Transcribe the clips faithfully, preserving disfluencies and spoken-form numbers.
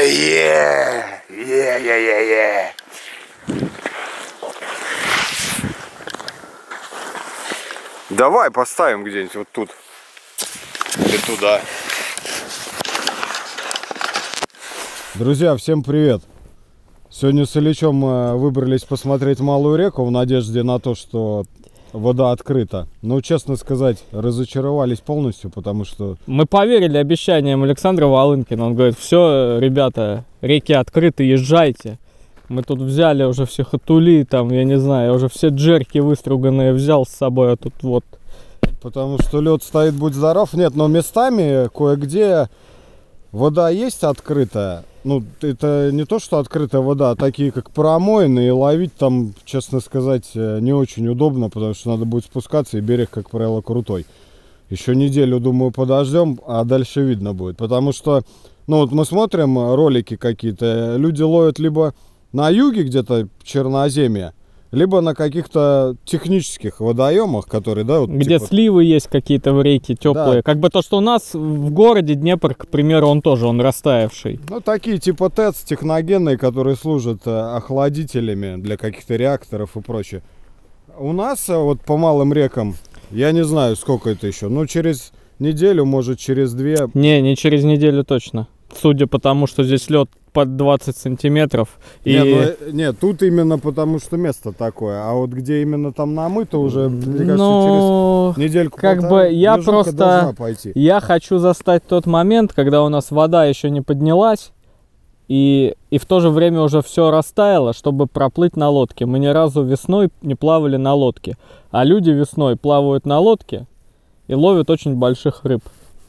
Е, е, е, е, е. Давай поставим где-нибудь вот тут. Или туда. Друзья, всем привет! Сегодня с Ильичом выбрались посмотреть Малую реку в надежде на то, что вода открыта. Но, честно сказать, разочаровались полностью, потому что... Мы поверили обещаниям Александра Волынкина. Он говорит: все, ребята, реки открыты, езжайте. Мы тут взяли уже все хатули, там, я не знаю, я уже все джерки выструганные взял с собой, а тут вот... Потому что лед стоит, будь здоров. Нет, но местами кое-где вода есть открытая. Ну, это не то, что открытая вода, а такие как промоины, и ловить там, честно сказать, не очень удобно, потому что надо будет спускаться, и берег, как правило, крутой. Еще неделю, думаю, подождем, а дальше видно будет. Потому что, ну вот мы смотрим ролики какие-то, люди ловят либо на юге где-то Черноземье, либо на каких-то технических водоемах, которые, да, вот, где типа... сливы есть какие-то в реке теплые. Да. Как бы то, что у нас в городе Днепр, к примеру, он тоже, он растаявший. Ну, такие типа ТЭЦ техногенные, которые служат охладителями для каких-то реакторов и прочее. У нас вот по малым рекам, я не знаю, сколько это еще, ну, через неделю, может, через две. Не, не через неделю точно. Судя по тому, что здесь лед под двадцать сантиметров. И... Нет, ну, нет, тут именно потому, что место такое. А вот где именно там намыто уже, мне кажется, ну, через недельку как бы я просто я хочу застать тот момент, когда у нас вода еще не поднялась, и, и в то же время уже все растаяло, чтобы проплыть на лодке. Мы ни разу весной не плавали на лодке. А люди весной плавают на лодке и ловят очень больших рыб.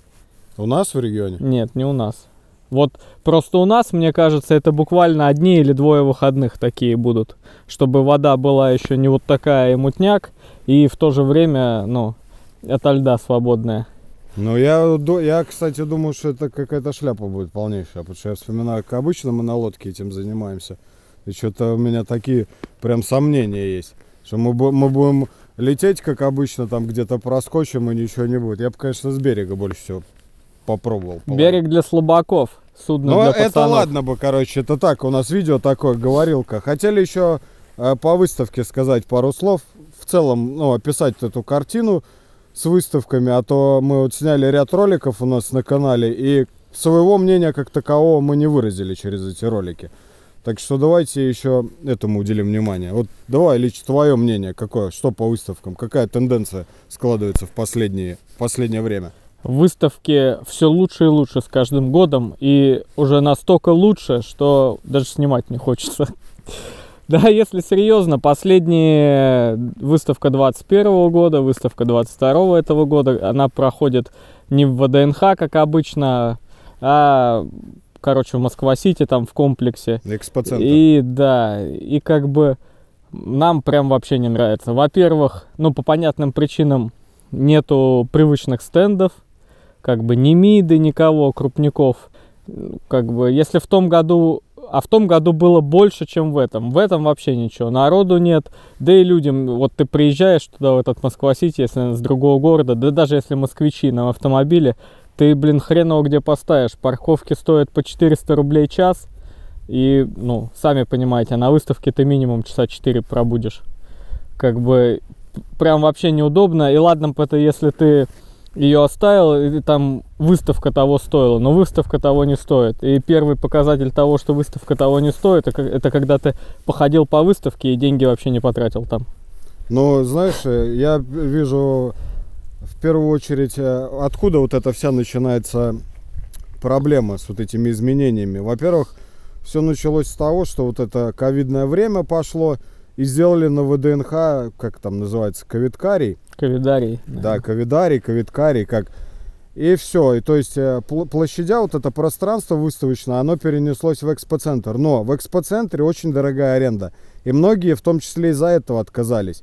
У нас в регионе? Нет, не у нас. Вот просто у нас, мне кажется, это буквально одни или двое выходных такие будут, чтобы вода была еще не вот такая и мутняк, и в то же время, ну, это льда свободная. Ну, я, я, кстати, думаю, что это какая-то шляпа будет полнейшая, потому что я вспоминаю, как обычно мы на лодке этим занимаемся, и что-то у меня такие прям сомнения есть, что мы, мы будем лететь, как обычно, там где-то проскочим, и ничего не будет. Я бы, конечно, с берега больше всего попробовал. Берег для слабаков, судно ну, для пацанов. Это ладно бы, короче, это так, у нас видео такое, говорилка. Хотели еще э, по выставке сказать пару слов. В целом, ну, описать эту картину с выставками, а то мы вот сняли ряд роликов у нас на канале, и своего мнения как такового мы не выразили через эти ролики. Так что давайте еще этому уделим внимание. Вот давай, Ильич, твое мнение, какое, что по выставкам, какая тенденция складывается в последнее, в последнее время? Выставки все лучше и лучше с каждым годом, и уже настолько лучше, что даже снимать не хочется. Да, если серьезно, последняя выставка двадцать первого года, выставка двадцать второго этого года, она проходит не в ВДНХ, как обычно, а, короче, в Москва-Сити, там в комплексе. Экспоцентр. И да, и как бы нам прям вообще не нравится. Во-первых, ну, по понятным причинам нету привычных стендов, как бы ни МИДы, никого, крупников. Как бы, если в том году, а в том году было больше, чем в этом. В этом вообще ничего, народу нет. Да и людям, вот ты приезжаешь туда, в этот Москва-Сити, если с другого города, да даже если москвичи на автомобиле, ты, блин, хреново где поставишь. Парковки стоят по четыреста рублей час. И, ну, сами понимаете, на выставке ты минимум часа четыре пробудешь. Как бы, прям вообще неудобно. И ладно, это если ты ее оставил, и там выставка того стоила, но выставка того не стоит. И первый показатель того, что выставка того не стоит, это когда ты походил по выставке и деньги вообще не потратил там. Ну, знаешь, я вижу в первую очередь, откуда вот эта вся начинается проблема с вот этими изменениями. Во-первых, все началось с того, что вот это ковидное время пошло, и сделали на ВДНХ, как там называется, ковидкарий. Ковидарий. Да, ковидарий, ковидкарий, как. И все. И то есть площадя, вот это пространство выставочное, оно перенеслось в экспоцентр. Но в экспоцентре очень дорогая аренда. И многие, в том числе из-за этого, отказались.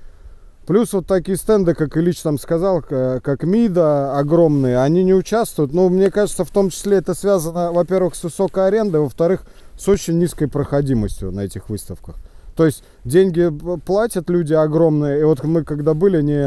Плюс вот такие стенды, как Ильич там сказал, как МИДа огромные, они не участвуют. Но мне кажется, в том числе это связано, во-первых, с высокой арендой, во-вторых, с очень низкой проходимостью на этих выставках. То есть деньги платят люди огромные. И вот мы когда были не,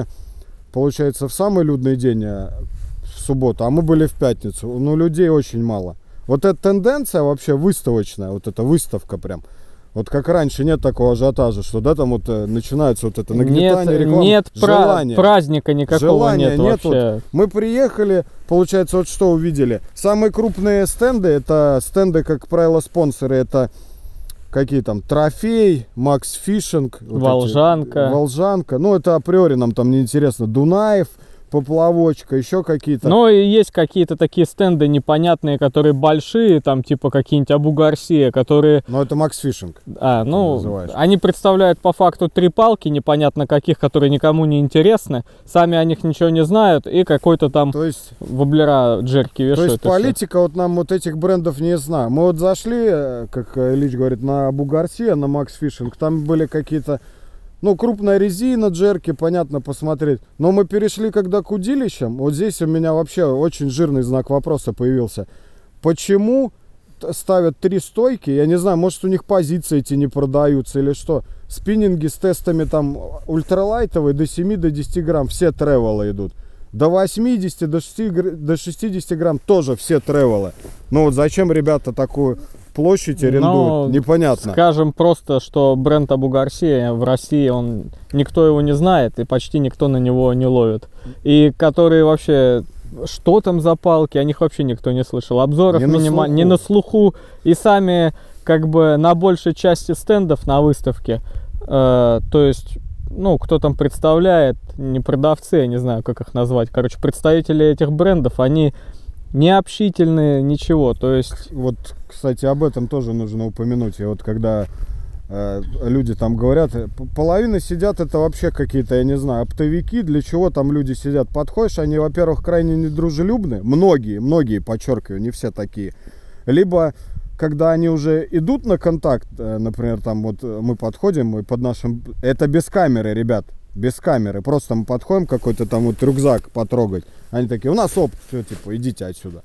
получается, в самый людный день, в субботу, а мы были в пятницу. Ну, людей очень мало. Вот эта тенденция вообще выставочная, вот эта выставка прям. Вот как раньше нет такого ажиотажа, что да, там вот э, начинается вот это нагнетание нет, рекламы. Нет желание. праздника никакого Желания нет, нет вообще. Вот мы приехали, получается, вот что увидели. Самые крупные стенды, это стенды, как правило, спонсоры, это какие там, Трофей, Макс Фишинг. Вот Волжанка. Эти, Волжанка. Ну, это априори нам там неинтересно. Дунаев, Поплавочка, еще какие-то. Ну и есть какие-то такие стенды непонятные, которые большие, там типа какие-нибудь Абу Гарсия, которые... Но это Макс Фишинг. А, ну, они представляют по факту три палки, непонятно каких, которые никому не интересны, сами о них ничего не знают, и какой-то там то есть, воблера джерки вешают. То есть политика вот нам вот этих брендов не знаю. Мы вот зашли, как Ильич говорит, на Абу Гарсия, на Макс Фишинг, там были какие-то... Ну, крупная резина, джерки, понятно, посмотреть. Но мы перешли, когда к удилищам. Вот здесь у меня вообще очень жирный знак вопроса появился. Почему ставят три стойки? Я не знаю, может, у них позиции эти не продаются или что. Спиннинги с тестами там ультралайтовые до семи до десяти грамм. Все тревелы идут. До восьмидесяти, до шестидесяти, до шестидесяти грамм тоже все тревелы. Ну вот зачем ребята такую... площадь арендуют, но, непонятно. Скажем просто, что бренд Абу Гарсия в России, он, никто его не знает и почти никто на него не ловит. И которые вообще, что там за палки, о них вообще никто не слышал. Обзоров не, минима... на не на слуху. И сами как бы на большей части стендов на выставке, э, то есть, ну, кто там представляет, не продавцы, я не знаю, как их назвать, короче, представители этих брендов, они... не общительные, ничего, то есть... Вот, кстати, об этом тоже нужно упомянуть. И вот когда э, люди там говорят, половина сидят, это вообще какие-то, я не знаю, оптовики, для чего там люди сидят. Подходишь, они, во-первых, крайне недружелюбны, многие, многие, подчеркиваю, не все такие. Либо, когда они уже идут на контакт, э, например, там вот мы подходим, и под нашим... Это без камеры, ребят. Без камеры, просто мы подходим, какой-то там вот рюкзак потрогать. Они такие, у нас опыт, все, типа, идите отсюда.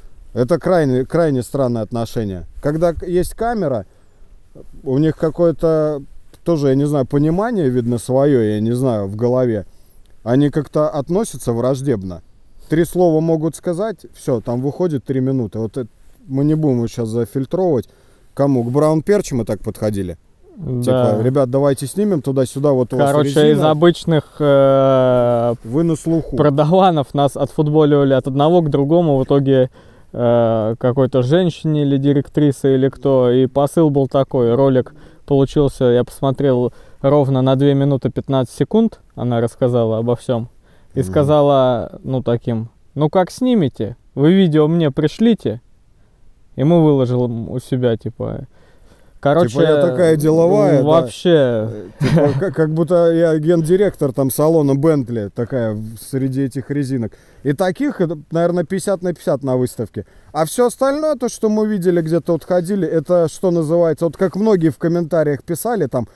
Это крайне, крайне странное отношение. Когда есть камера, у них какое-то, тоже, я не знаю, понимание, видно, свое, я не знаю, в голове. Они как-то относятся враждебно. Три слова могут сказать, все, там выходит три минуты. Вот это, мы не будем его сейчас зафильтровывать. Кому? К Браун Перчи мы так подходили? Да. Типа, ребят, давайте снимем туда-сюда, вот у Короче, вас резина. из обычных э, вы на слуху. Продаванов нас отфутболивали от одного к другому, в итоге э, какой-то женщине или директрисе или кто, и посыл был такой, ролик получился, я посмотрел ровно на две минуты пятнадцать секунд, она рассказала обо всем, и mm-hmm. сказала, ну таким, ну как снимете, вы видео мне пришлите, и мы выложим у себя, типа... Короче, типа я такая деловая, вообще. Да? Типа, как, как будто я гендиректор там салона Бентли, такая среди этих резинок. И таких, наверное, пятьдесят на пятьдесят на выставке. А все остальное, то, что мы видели, где-то вот ходили, это что называется, вот как многие в комментариях писали, там,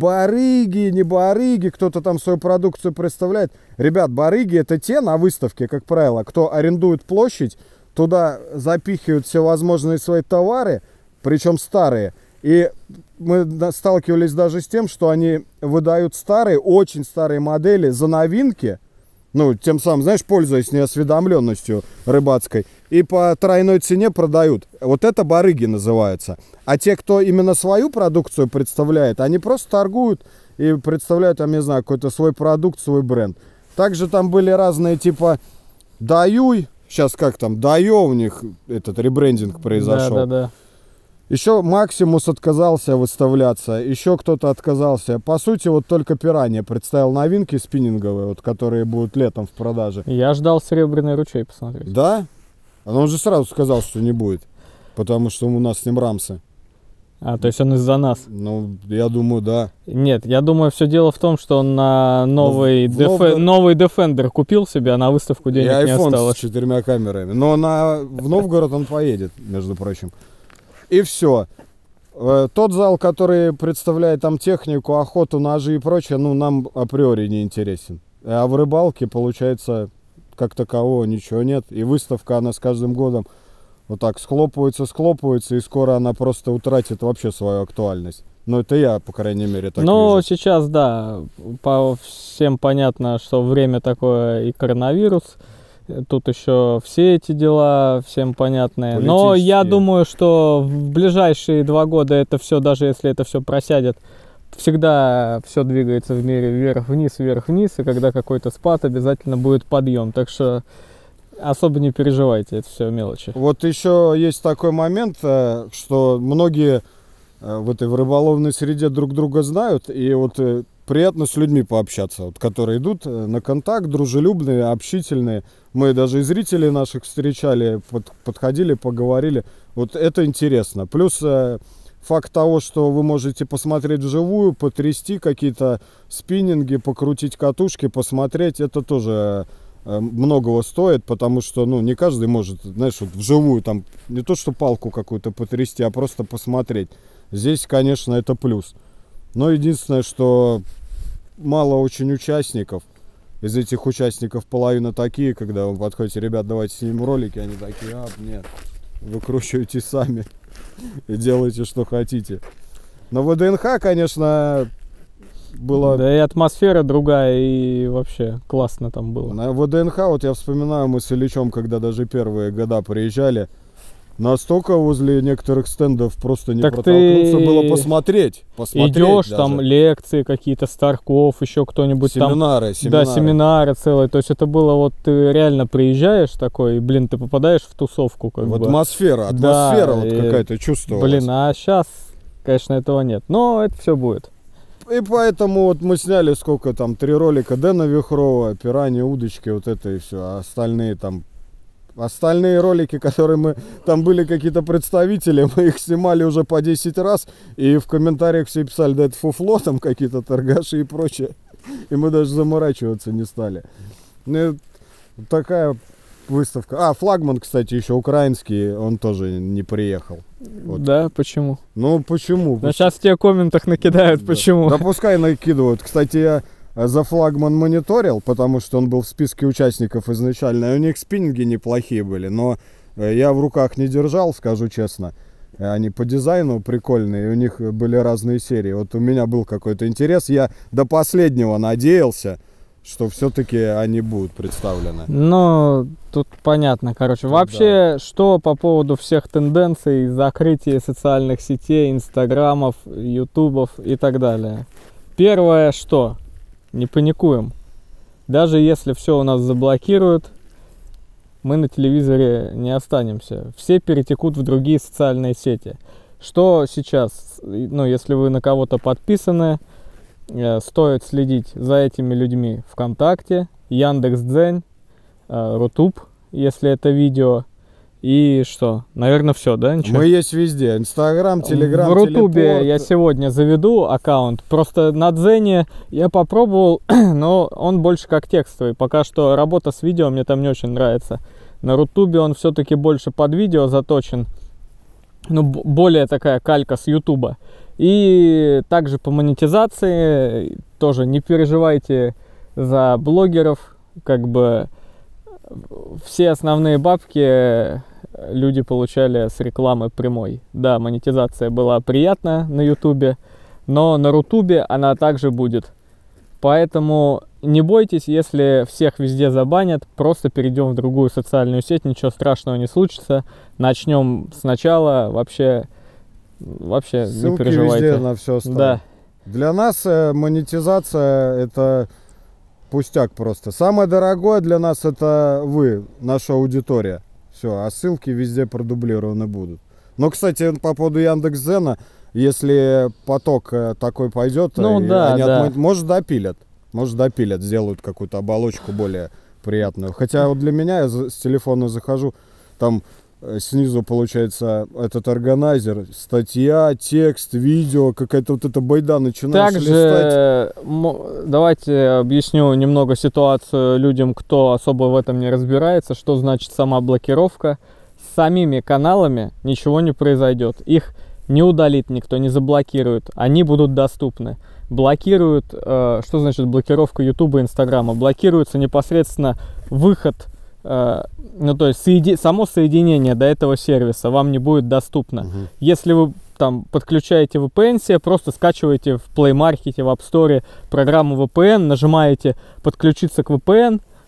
барыги, не барыги, кто-то там свою продукцию представляет. Ребят, барыги это те на выставке, как правило, кто арендует площадь, туда запихивают всевозможные свои товары, причем старые. И мы сталкивались даже с тем, что они выдают старые, очень старые модели за новинки, ну, тем самым, знаешь, пользуясь неосведомленностью рыбацкой, и по тройной цене продают. Вот это барыги называются. А те, кто именно свою продукцию представляет, они просто торгуют и представляют, там, не знаю, какой-то свой продукт, свой бренд. Также там были разные типа Даюй, сейчас как там, Дайо у них этот ребрендинг произошел. Да, да, да. Еще Максимус отказался выставляться, еще кто-то отказался. По сути, вот только Пиранья представил новинки спиннинговые, вот, которые будут летом в продаже. Я ждал Серебряный ручей посмотреть. Да? А он же сразу сказал, что не будет, потому что у нас с ним рамсы. А, то есть он из-за нас? Ну, я думаю, да. Нет, я думаю, все дело в том, что он на новый, в деф... Новгород... новый Defender купил себе, а на выставку денег и не осталось. с четырьмя камерами. Но на... в Новгород он поедет, между прочим. И все. Тот зал, который представляет там технику, охоту, ножи и прочее, ну, нам априори не интересен. А в рыбалке, получается, как такового ничего нет. И выставка, она с каждым годом вот так схлопывается, схлопывается, и скоро она просто утратит вообще свою актуальность. Ну, это я, по крайней мере, так Ну, вижу. сейчас, да, по всем понятно, что время такое и коронавирус, Тут еще все эти дела всем понятные. Но я думаю, что в ближайшие два года это все, даже если это все просядет, всегда все двигается в мире вверх-вниз, вверх-вниз, и когда какой-то спад, обязательно будет подъем. Так что особо не переживайте, это все мелочи. Вот еще есть такой момент, что многие в этой в рыболовной среде друг друга знают, и вот приятно с людьми пообщаться, вот, которые идут на контакт, дружелюбные, общительные. Мы даже и зрителей наших встречали, под, подходили, поговорили. Вот это интересно. Плюс э, факт того, что вы можете посмотреть вживую, потрясти какие-то спиннинги, покрутить катушки, посмотреть, это тоже э, многого стоит, потому что, ну, не каждый может, знаешь, вот вживую там не то что палку какую-то потрясти, а просто посмотреть. Здесь, конечно, это плюс. Но единственное, что мало очень участников. Из этих участников половина такие, когда вы подходите, ребят, давайте снимем ролики, они такие, а, нет, выкручивайте сами и делайте, что хотите. На ВДНХ, конечно, было... Да и атмосфера другая, и вообще классно там было. На ВДНХ, вот я вспоминаю, мы с Ильичом, когда даже первые года приезжали, настолько возле некоторых стендов просто не так протолкнуться, было посмотреть. посмотреть идешь, даже. Там лекции какие-то, Старков, еще кто-нибудь там. Семинары, семинары. Да, семинары целые. То есть это было вот, ты реально приезжаешь такой, и, блин, ты попадаешь в тусовку. Как в бы. Атмосфера, атмосфера да, вот какая-то чувствовалась. Блин, а сейчас, конечно, этого нет. Но это все будет. И поэтому вот мы сняли сколько там, три ролика Дэна Вихрова, пираньи, удочки, вот это и все. А остальные там... Остальные ролики, которые мы... Там были какие-то представители, мы их снимали уже по десять раз. И в комментариях все писали, да это фуфло, там какие-то торгаши и прочее. И мы даже заморачиваться не стали. Ну, такая выставка. А, флагман, кстати, еще украинский, он тоже не приехал. Вот. Да, почему? Ну, почему? Ну, сейчас тебе в комментах накидают, да. почему. Да пускай накидывают. Кстати, я... за флагман мониторил, потому что он был в списке участников изначально, и у них спиннинги неплохие были, но я в руках не держал, скажу честно. Они по дизайну прикольные, и у них были разные серии. Вот у меня был какой-то интерес, я до последнего надеялся, что все-таки они будут представлены. Ну, тут понятно, короче. Вообще, да. Что по поводу всех тенденций, закрытия социальных сетей, инстаграмов, ютубов и так далее. Первое, что... Не паникуем. Даже если все у нас заблокируют, мы на телевизоре не останемся. Все перетекут в другие социальные сети. Что сейчас? Ну, если вы на кого-то подписаны, э, стоит следить за этими людьми ВКонтакте, Яндекс.Дзен, э, Рутуб, если это видео. И что? Наверное, все, да? Ничего? Мы есть везде. Инстаграм, Телеграм, в Рутубе я сегодня заведу аккаунт. Просто на Дзене я попробовал, но он больше как текстовый. Пока что работа с видео мне там не очень нравится. На Рутубе он все-таки больше под видео заточен. Ну, более такая калька с Ютуба. И также по монетизации тоже не переживайте за блогеров. Как бы все основные бабки люди получали с рекламы прямой. Да, монетизация была приятная на Ютубе, но на Рутубе она также будет. Поэтому не бойтесь, если всех везде забанят, просто перейдем в другую социальную сеть, ничего страшного не случится. Начнем сначала, вообще, вообще ссылки не переживайте. Везде на все оставим. Да. Для нас э, монетизация это пустяк просто. Самое дорогое для нас это вы, наша аудитория. Все, а ссылки везде продублированы будут. Но, кстати, по поводу Яндекс.Дзена, если поток такой пойдет, ну, да, они да. отмо... может допилят. Может допилят, сделают какую-то оболочку более приятную. Хотя вот для меня, я с телефона захожу, там снизу получается этот органайзер, статья, текст, видео, какая-то вот эта байда, начинаешь Также листать. Давайте объясню немного ситуацию людям, кто особо в этом не разбирается, что значит сама блокировка. С самими каналами ничего не произойдет. Их не удалит никто, не заблокирует. Они будут доступны. Блокируют, э, что значит блокировка Ютуба и Инстаграма? Блокируется непосредственно выход, э, ну то есть соеди... само соединение до этого сервиса вам не будет доступно. Угу. Если вы там подключаете ви пи эн себе, просто скачиваете в Play Market, в App Store программу ви пи эн, нажимаете подключиться к ви пи эн,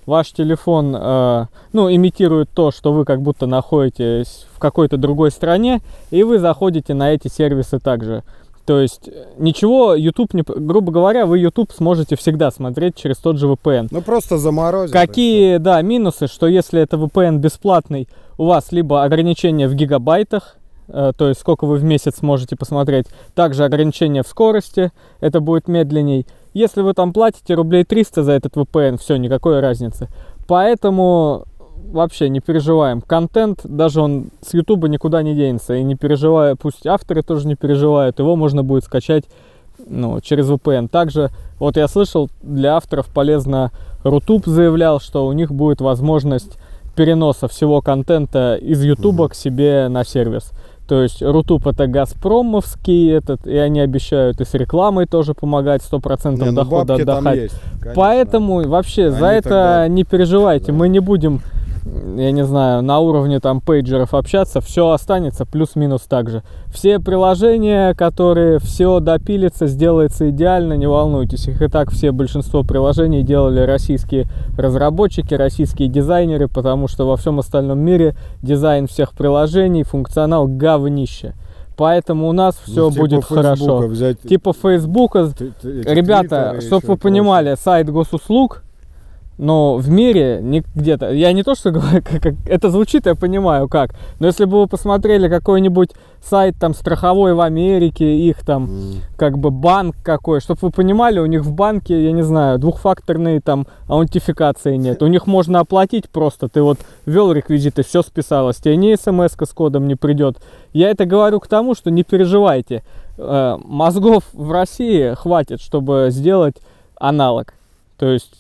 ваш телефон, э, ну, имитирует то, что вы как будто находитесь в какой-то другой стране, и вы заходите на эти сервисы также. То есть ничего YouTube, не, грубо говоря, вы YouTube сможете всегда смотреть через тот же ви пи эн. Ну просто заморозить. Какие, да, минусы, что если это ви пи эн бесплатный, у вас либо ограничение в гигабайтах, э, то есть сколько вы в месяц можете посмотреть, также ограничение в скорости, это будет медленней. Если вы там платите рублей триста за этот ви пи эн, все, никакой разницы. Поэтому вообще не переживаем. Контент, даже он с YouTube никуда не денется. И не переживая, пусть авторы тоже не переживают, его можно будет скачать, ну, через ви пи эн. Также, вот я слышал, для авторов полезно, Рутуб заявлял, что у них будет возможность переноса всего контента из YouTube mm-hmm. к себе на сервис. То есть Рутуб это газпромовский этот, и они обещают и с рекламой тоже помогать, сто процентов не, ну дохода отдыхать. Есть, поэтому вообще они за это тогда... не переживайте, да. Мы не будем, я не знаю, на уровне там пейджеров общаться, все останется плюс-минус так же. Все приложения, которые все допилится, сделается идеально, не волнуйтесь, их и так все, большинство приложений делали российские разработчики, российские дизайнеры, потому что во всем остальном мире дизайн всех приложений, функционал говнище. Поэтому у нас все ну, типа будет хорошо. Взять... Типа Фейсбука. Ребята, чтобы вы понимали, сайт госуслуг, но в мире не где-то, я не то что говорю, как, как, это звучит, я понимаю как, но если бы вы посмотрели какой-нибудь сайт там страховой в Америке, их там mm. как бы банк какой, чтобы вы понимали, у них в банке, я не знаю, двухфакторной там аутентификации нет, у них можно оплатить просто, ты вот ввел реквизиты, все списалось, тебе ни смс-ка с кодом не придет. Я это говорю к тому, что не переживайте, э, мозгов в России хватит, чтобы сделать аналог, то есть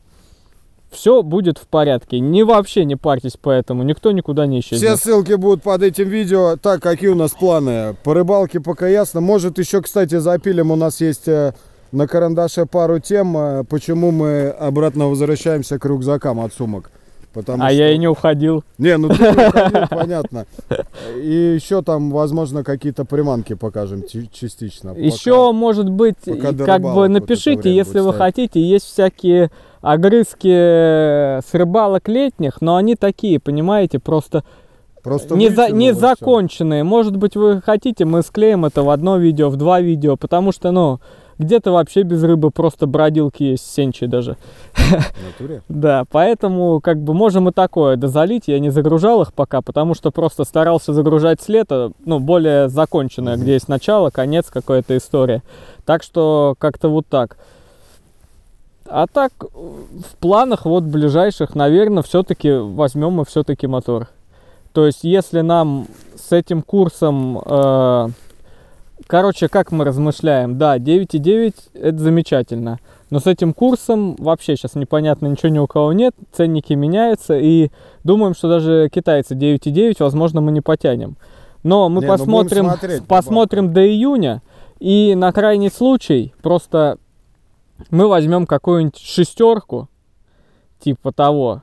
все будет в порядке. Не вообще не парьтесь по этому. Никто никуда не исчезнет. Все ссылки будут под этим видео. Так, какие у нас планы? По рыбалке пока ясно. Может, еще, кстати, запилим. У нас есть на карандаше пару тем. Почему мы обратно возвращаемся к рюкзакам от сумок. Потому а что... я и не уходил. Не, ну ты не уходил, понятно. И еще там, возможно, какие-то приманки покажем частично. Еще, пока, может быть, как бы напишите, если вы хотите, есть всякие огрызки с рыбалок летних, но они такие, понимаете, просто, просто не, за, не законченные. Может быть, вы хотите, мы склеим это в одно видео, в два видео, потому что, ну, где-то вообще без рыбы просто бродилки есть, сенчи даже. В натуре? Да, поэтому как бы можем и такое дозалить. Я не загружал их пока, потому что просто старался загружать с лета, ну, более законченное, mm-hmm. где есть начало, конец, какая-то история. Так что как-то вот так. А так, в планах вот ближайших, наверное, все-таки возьмем мы все-таки мотор. То есть, если нам с этим курсом... Э, Короче, как мы размышляем, да, девять и девять это замечательно, но с этим курсом вообще сейчас непонятно, ничего ни у кого нет, ценники меняются, и думаем, что даже китайцы девять и девять, возможно, мы не потянем. Но мы не, посмотрим, смотреть, посмотрим до июня, и на крайний случай просто мы возьмем какую-нибудь шестерку, типа того.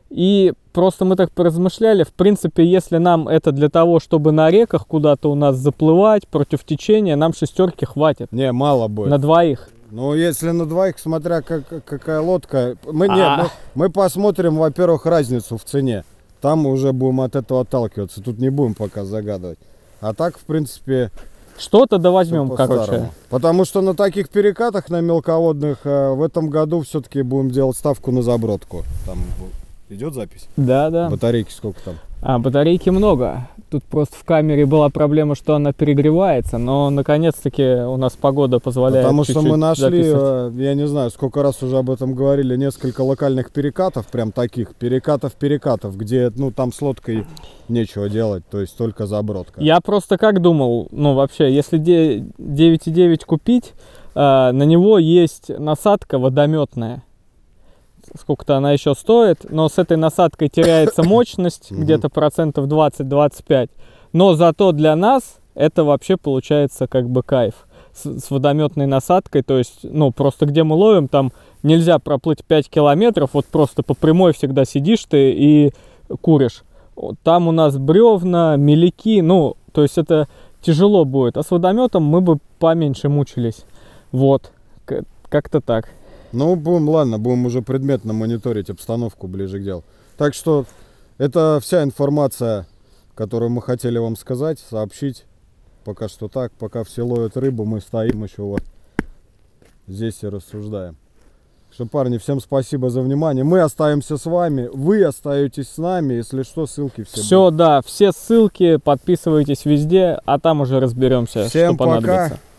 И просто мы так поразмышляли, в принципе, если нам это для того, чтобы на реках куда-то у нас заплывать против течения, нам шестерки хватит. Не, мало будет. На двоих. Ну, если на двоих, смотря как, какая лодка. Мы, не, мы, мы посмотрим, во-первых, разницу в цене. Там уже будем от этого отталкиваться. Тут не будем пока загадывать. А так, в принципе... Что-то да возьмем, короче. Потому что на таких перекатах, на мелководных, в этом году все-таки будем делать ставку на забродку. Там... Идет запись? Да, да. Батарейки сколько там? А, батарейки много. Тут просто в камере была проблема, что она перегревается, но наконец-таки у нас погода позволяет. Потому что мы нашли, записать. Я не знаю, сколько раз уже об этом говорили, несколько локальных перекатов, прям таких, перекатов-перекатов, где, ну, там с лодкой нечего делать, то есть только забродка. Я просто как думал, ну, вообще, если девять и девять купить, э, на него есть насадка водометная. Сколько-то она еще стоит, но с этой насадкой теряется мощность, где-то процентов двадцать-двадцать пять. Но зато для нас это вообще получается как бы кайф. С, с водометной насадкой, то есть, ну, просто где мы ловим, там нельзя проплыть пять километров, вот просто по прямой всегда сидишь ты и куришь. Там у нас бревна, меляки, ну, то есть это тяжело будет. А с водометом мы бы поменьше мучились. Вот, как-то так. Ну, будем, ладно, будем уже предметно мониторить обстановку ближе к делу. Так что это вся информация, которую мы хотели вам сказать, сообщить. Пока что так, пока все ловят рыбу, мы стоим еще вот здесь и рассуждаем. Что, парни, всем спасибо за внимание. Мы остаемся с вами, вы остаетесь с нами. Если что, ссылки все. Все, да, все ссылки, подписывайтесь везде, а там уже разберемся, Всем что пока. понадобится.